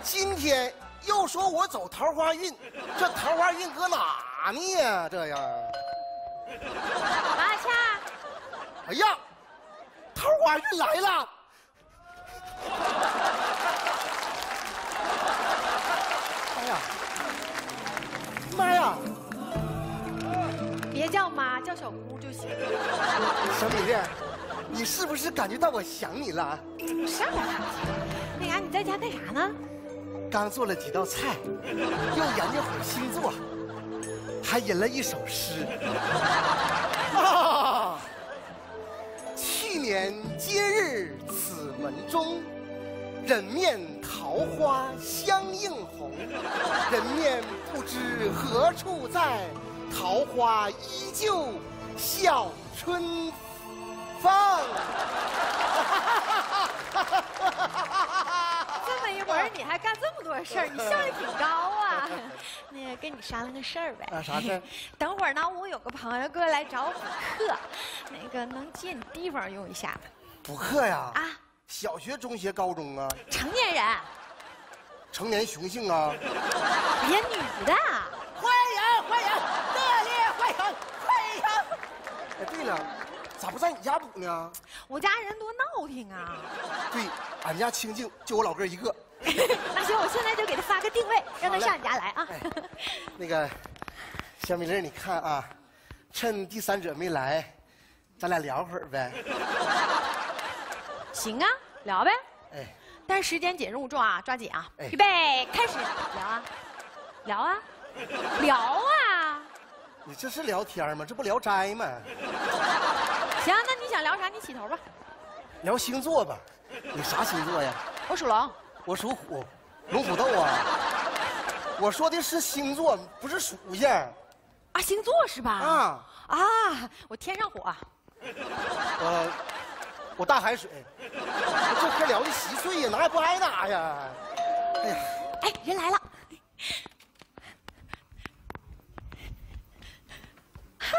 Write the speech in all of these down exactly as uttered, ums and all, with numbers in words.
今天又说我走桃花运，这桃花运搁哪呢呀？这样。 马恰。 哎呀，桃花运来了！哎呀，妈呀！ 别叫妈，叫小姑就行。 小米粒，你是不是感觉到我想你了？ 上哪儿去？那啥，你在家干啥呢？ 刚做了几道菜，又研究会儿星座，还吟了一首诗。啊！去年今日此门中，人面桃花相映红。人面不知何处在，桃花依旧笑春风。 这么一会儿你还干这么多事儿，你效率挺高啊。那个跟你商量个事儿呗。 啊，啥事儿？ 等会儿呢，我有个朋友过来找我补课，那个能借你地方用一下吗？ 补课呀？ 啊， 小学、中学、高中啊？ 成年人。 成年雄性啊？ 别女的。 欢迎欢迎，热烈欢迎欢迎！哎，对了，咋不在你家补呢？ 我家人多闹挺啊。 对，俺家清静就我老哥一个。 那行，我现在就给他发个定位，让他上你家来啊。 哎、那个小米粒，你看啊，趁第三者没来，咱俩聊会儿呗。 行啊，聊呗。 哎， 但是时间紧，任务重啊，抓紧啊！ 哎、 预备，开始聊啊，聊啊，聊啊！ 你这是聊天吗？这不聊斋吗？ 行，那你想聊啥？你起头吧。 聊星座吧。你啥星座呀？ 我属龙。 我属虎，龙虎斗啊！我说的是星座，不是属相。 啊，星座是吧？ 啊啊！我天上火。 我我大海水。我这嗑聊的稀碎呀，哪也不挨哪呀！哎呀， 哎，人来了。嗨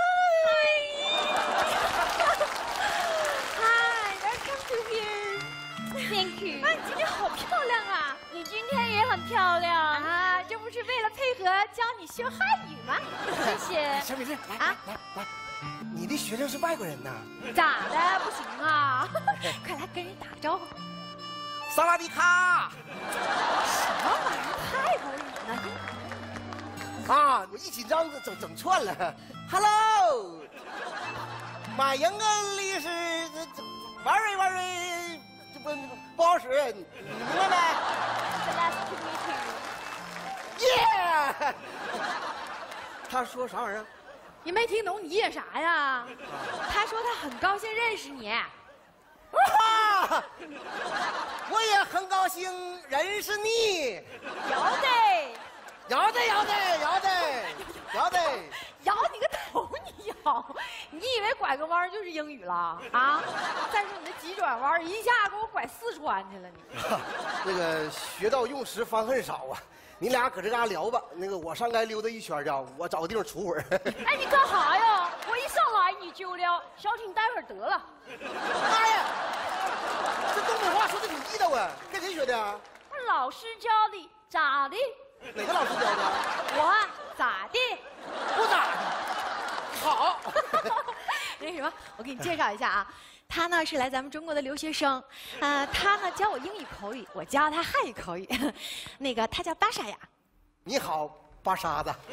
嗨 ，Welcome to here。Thank you。啊，你今天好漂亮啊！ 你今天也很漂亮啊！这不是为了配合教你学汉语吗？ 谢谢。 小米粒，来啊，来来，你的学生是外国人呐？ 咋的？不行啊！快来跟人打个招呼。 萨瓦迪卡！ 什么玩意儿？泰国语呢？ 啊，我一紧张整整串了。Hello， my English is very very 这不不好使，你你明白没 Nice to meet you。 耶！他说啥玩意儿？ 你没听懂？你演啥呀？他说他很高兴认识你。 啊！我也很高兴认识你。 摇的， 摇的，摇的，摇的，摇的， 摇你个头！你摇，你以为拐个弯就是英语了啊？再说你那急转弯，一下给我拐四川去了你。 那个学到用时方恨少啊！你俩搁这嘎聊吧，那个我上街溜达一圈去，我找个地方杵会儿。 哎，你干啥呀？我一上来你就撩，小婷待会儿得了。 妈呀，这东北话说的挺地道啊！跟谁学的啊？ 老师教的，咋的？ 哪个老师教的？ 我咋的？ 不咋的。好。 那什么，我给你介绍一下啊，他呢是来咱们中国的留学生，呃，他呢教我英语口语，我教他汉语口语。那个他叫巴莎雅。 你好，巴沙子。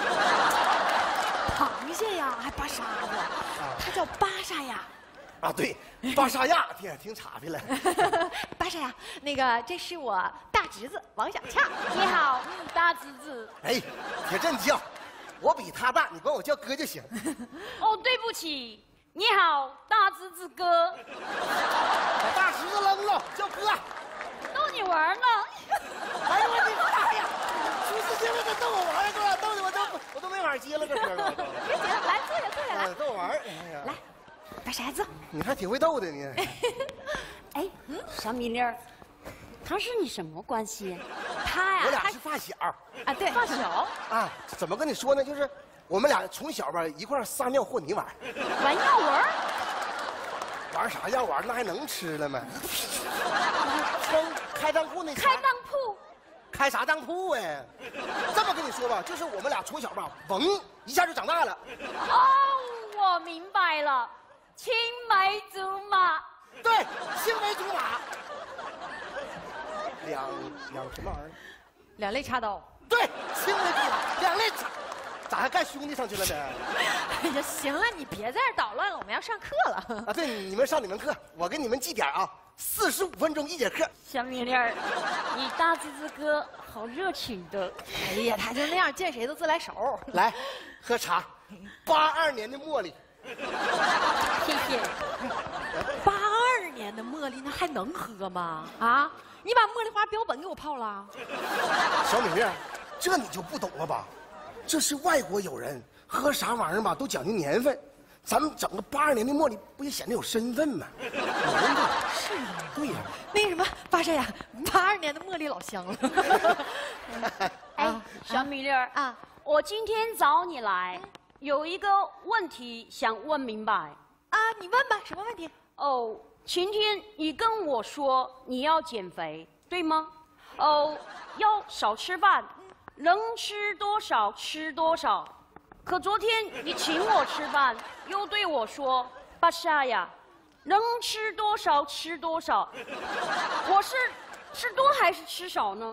螃蟹呀，还巴沙子，他叫巴莎雅。 啊，对，巴沙亚，挺挺岔劈了。 巴莎雅，那个这是我大侄子王小俏。 你好，大侄子。 哎，别这么叫，我比他大，你管我叫哥就行。 哦，对不起。你好，大侄子哥。 把大侄子扔了，叫哥。 逗你玩呢。 哎呦我的妈呀！出事情了，这逗我玩儿，给我逗的我都我都没法接了，这歌了。 别急了，来坐下，坐下来。 逗我玩儿，哎呀， 来，把骰子。 你还挺会逗的你。 哎，小米粒儿，他是你什么关系？ 他呀， 我俩是发小。 啊，对， 发小。 啊，怎么跟你说呢？就是我们俩从小吧一块撒尿和泥玩。 玩药丸。 玩啥药丸？那还能吃了吗？穿开裆裤那。 开裆裤。 开啥当铺哎？这么跟你说吧，就是我们俩从小吧，嘣一下就长大了。 哦，我明白了，青梅竹马。 对，青梅竹马。两两什么玩意儿？ 两肋插刀。 对，青梅竹马，两肋插。咋还干兄弟上去了呢？ 哎呀，行了，你别在这捣乱了，我们要上课了。 啊，对，你们上你们课，我给你们记点啊，四十五分钟一节课。 小米粒儿，你大侄子哥好热情的。 哎呀，他就那样，见谁都自来熟。 来，喝茶，八二年的茉莉。 谢谢。 八二年的茉莉，那还能喝吗？啊，你把茉莉花标本给我泡了？ 小米粒儿，这你就不懂了吧？这是外国友人，喝啥玩意儿吧都讲究年份，咱们整个八二年的茉莉，不也显得有身份吗？ 是啊， 对呀。 那什么，八婶呀，八二年的茉莉老香了。 哎，小米粒儿啊，我今天找你来，有一个问题想问明白。 啊，你问吧，什么问题？ 哦，前天你跟我说你要减肥，对吗？哦，要少吃饭。能吃多少吃多少，可昨天你请我吃饭，又对我说：“巴夏呀，能吃多少吃多少。”我是吃多还是吃少呢？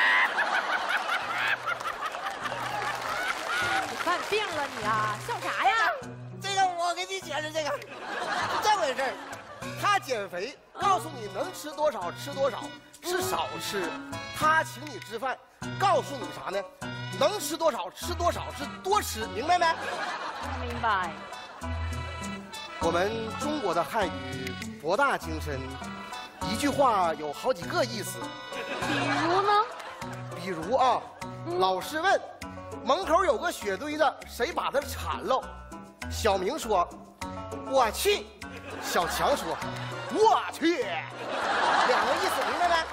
你犯病了你啊？笑啥呀？ 这个我给你解释，这个是这回事儿。他减肥，告诉你能吃多少吃多少，是少吃。他请你吃饭，告诉你啥呢？能吃多少吃多少，是多吃，明白没？ 明白。 我们中国的汉语博大精深，一句话有好几个意思。 比如呢？ 比如啊，老师问，门口有个雪堆子，谁把它铲喽？小明说：“我去。”小强说：“我去。”两个意思，明白没？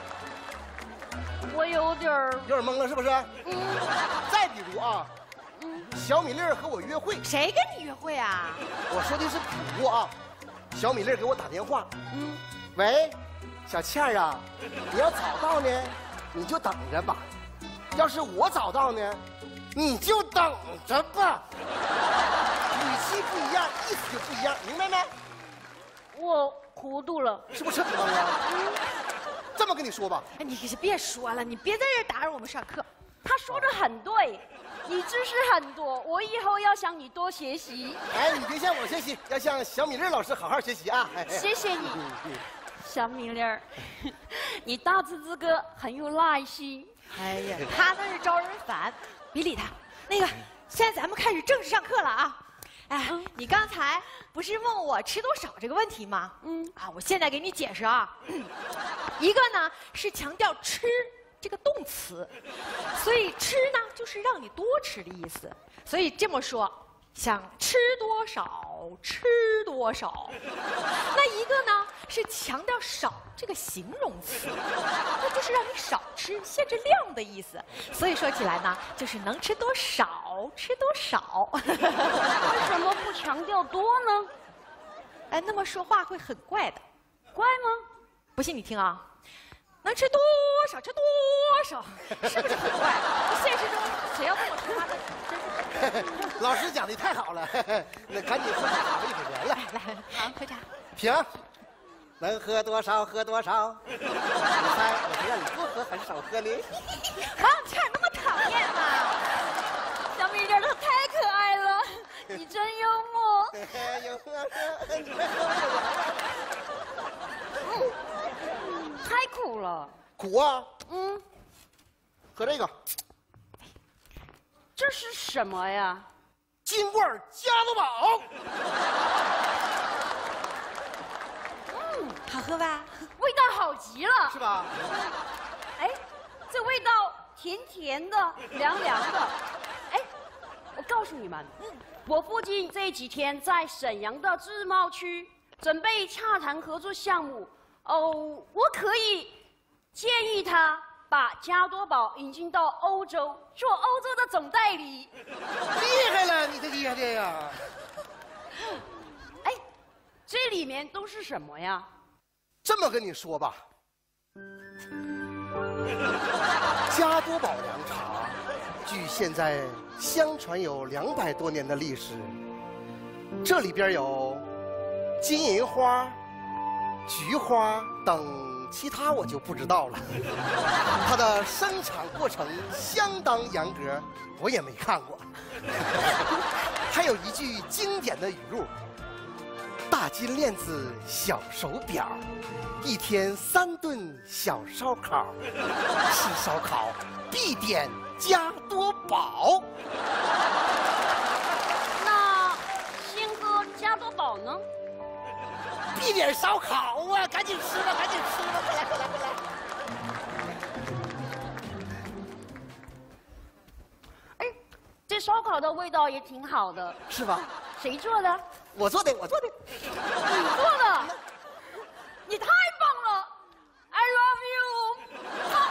我有点儿有点懵了，是不是？ 嗯。 再比如啊，嗯，小米粒儿和我约会， 谁跟你约会啊？ 我说的是比如啊，小米粒儿给我打电话， 嗯， 喂，小倩儿啊，你要早到呢，你就等着吧；要是我早到呢，你就等着吧。语气不一样，意思就不一样，明白没？ 我糊涂了， 是不是很懵啊？嗯，这么跟你说吧， 哎，你可是别说了，你别在这打扰我们上课。 他说的很对，你知识很多，我以后要向你多学习。 哎，你别向我学习，要向小米粒老师好好学习啊！哎、 谢谢你， 嗯嗯、 小米粒儿，你大侄子哥很有耐心。 哎呀，他那是招人烦，别理他。那个，现在咱们开始正式上课了啊！哎，嗯、你刚才不是问我吃多少这个问题吗？嗯，啊，我现在给你解释啊。一个呢是强调吃这个动词，所以吃呢就是让你多吃的意思。所以这么说，想吃多少吃多少。那一个呢是强调少这个形容词，那就是让你少吃，限制量的意思。所以说起来呢，就是能吃多少吃多少。 为什么不强调多呢？ 哎，那么说话会很怪的。 怪吗？ 不信你听啊。能吃多少吃多少，是不是很怪？现实中谁要这么说话的？真是。 老师讲的太好了，那赶紧喝茶吧，一会儿来。 来，好，喝茶。 停。能喝多少喝多少？你猜我是让你多喝还是少喝呢？ 王倩那么讨厌吗？ 小米粒儿太可爱了，你真幽默。 有喝喝，你快喝我嗯。太苦了， 苦啊！ 嗯， 喝这个。 这是什么呀？ 金罐加多宝。 嗯， 好喝吧？ 味道好极了， 是吧？ 哎，这味道甜甜的，凉凉的。哎，我告诉你们，嗯，我父亲这几天在沈阳的自贸区准备洽谈合作项目。哦，我可以建议他把加多宝引进到欧洲，做欧洲的总代理。 厉害了，你这厉害的呀！ 哎，这里面都是什么呀？ 这么跟你说吧， 多宝凉茶，据现在相传有两百多年的历史。这里边有金银花、菊花等其他我就不知道了。它的生产过程相当严格，我也没看过。还有一句经典的语录：大金链子，小手表，一天三顿小烧烤，吃烧烤必点加多宝。 那先喝加多宝呢？ 必点烧烤啊！赶紧吃吧，赶紧吃吧，快来快来快来！ 哎，这烧烤的味道也挺好的， 是吧？ 谁做的？ 我做的，我做的。 你做的？你太棒了 ！I love you。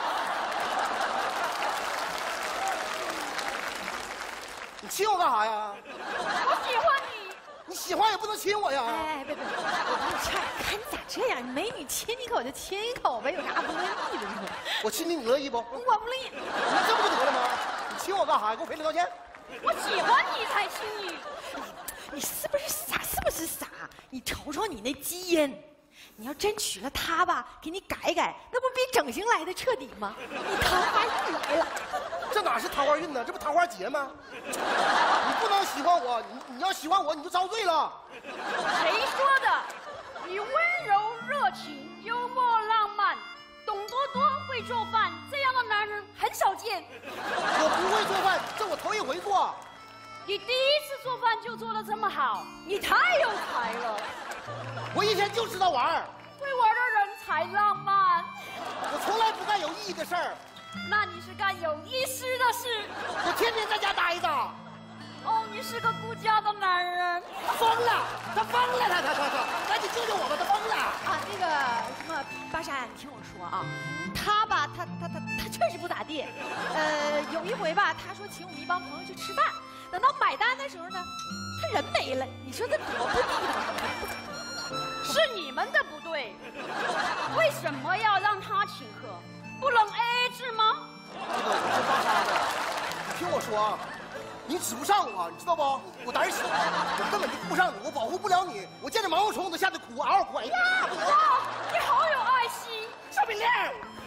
你亲我干啥呀？ 我喜欢你。 你喜欢也不能亲我呀！ 哎，别别，我跟你劝，看你咋这样？美女亲一口就亲一口呗，有啥不乐意的呢？ 我亲你，你乐意不？ 我不乐意。 那这不就得了吗？你亲我干啥呀？给我赔礼道歉。 我喜欢你才亲你。 你是不是傻？是不是傻？你瞅瞅你那基因，你要真娶了她吧，给你改改，那不比整形来的彻底吗？你桃花运来了。 这哪是桃花运呢？这不桃花劫吗？你不能喜欢我，你你要喜欢我，你就遭罪了。 谁说的？你温柔热情、幽默浪漫，懂多多，会做饭，这样的男人很少见。 我不会做饭，这我头一回做。 你第一次做饭就做得这么好，你太有才了。 我一天就知道玩， 会玩的人才浪漫。 我从来不干有意义的事儿。 那你是干有意思的事。 我天天在家待着。 哦，你是个顾家的男人。 他疯了，他疯了，他他他他，赶紧救救我吧，他疯了。 啊，那个什么，巴莎，你听我说啊，他吧，他他他他确实不咋地。呃，有一回吧，他说请我们一帮朋友去吃饭，等到买单的时候呢，他人没了。你说这多不地道！ 是你们的不对，为什么要让他请客？不能 A A 制吗？ 这个我是巴莎的，你听我说啊，你指不上我，你知道不？我胆小，我根本就顾不上你，我保护不了你。我见着毛毛虫我都吓得哭，嗷嗷哭。哎呀！ 哇，你好有爱心， 小品亮，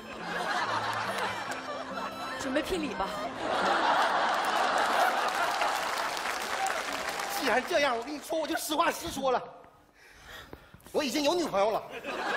准备聘礼吧。 既然这样，我跟你说，我就实话实说了，我已经有女朋友了。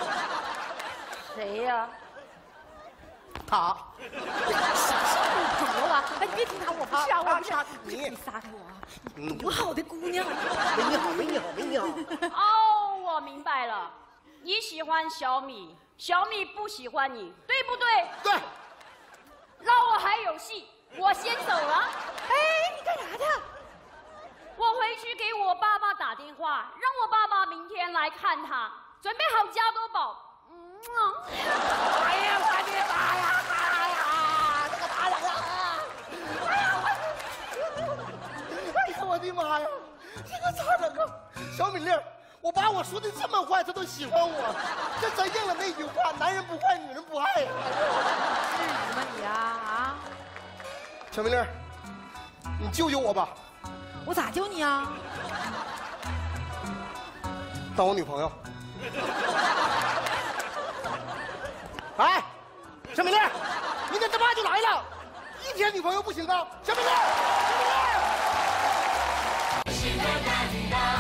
谁呀？ 他。 啥是女朋友啊？哎，你别听他，我不是啊，我不是。 你你撒开我啊！多好的姑娘啊！ 没你好，没你好，没你好。 哦，我明白了，你喜欢小米，小米不喜欢你，对不对？ 对。 那我还有戏，我先走了。 哎，你干啥去？ 我回去给我爸爸打电话，让我爸爸明天来看他，准备好加多宝。嗯， 哎呀，我的妈呀！哎呀，这个打冷了！哎呀，哎呀，我的妈呀！这个咋整啊？小米粒，我把我说的这么坏，他都喜欢我，这真应了那句话：男人不坏，女人不爱呀。 至于吗你啊啊！ 小米粒，你救救我吧！ 我咋救你啊？ 当我女朋友。哎，小米粒，明天他妈就来了，一天女朋友不行啊！小米粒，小米粒。